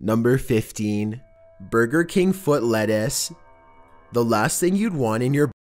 Number 15. Burger King foot lettuce. The last thing you'd want in your